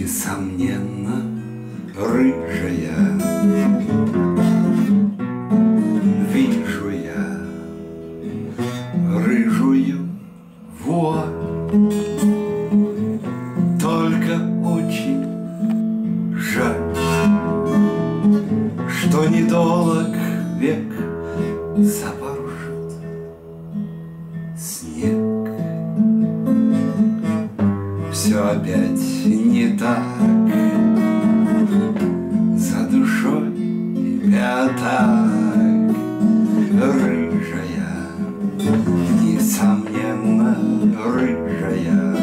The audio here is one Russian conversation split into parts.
несомненно, рыжая. Вижу я рыжую вуаль, только очень жаль, что недолг век запорожит снег. Все опять не так, за душой пятак. Рыжая, несомненно, рыжая.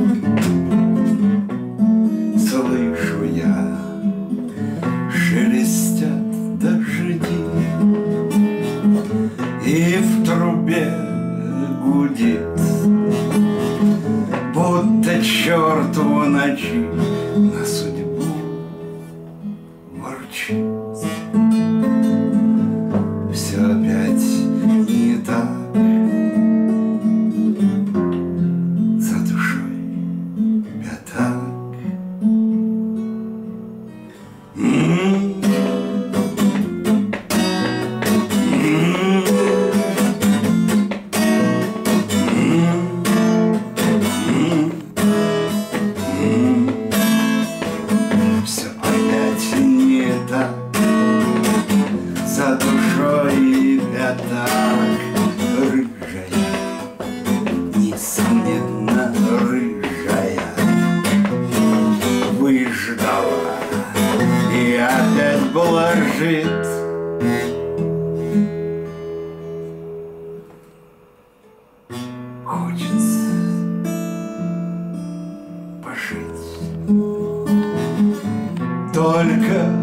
Слышу я, шелестят дожди, и в трубе гудит, будто черт в ночи на судьбу ворчит. Все опять не так, за душой пятак. Все опять не так, за душой пятак. Рыжая, несомненно, рыжая. Выждала и опять блажит. Хочется пожить, только